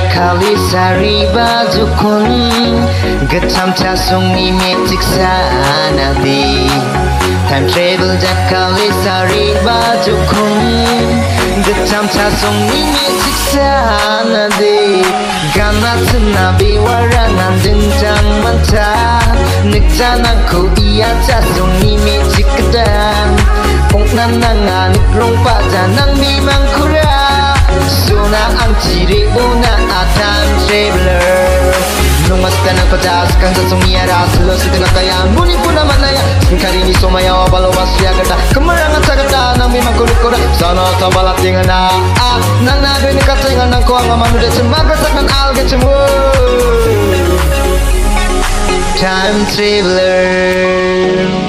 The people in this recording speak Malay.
kali sari baju kun Gecam casung magic sana di Time travel kali sari baju kun Gecam casung magic sana di Gana tenabi warangan denjang manta Nekjanangku iya casung magic kedang Nanangan rong pajanang bimang kura Suna ang ciri una atan traveler Numas ka ng pajas kang sa sumiyara Silo sa tinataya Muni po naman na yan Kari ni sumayaw Balawas siya gata Kamarangan sa gata Nang bimang kurikura Sana sa balatingan na Nang nabi ni katingan Nang kuwang amanulit Sumagasak ng alga Chamo Time traveler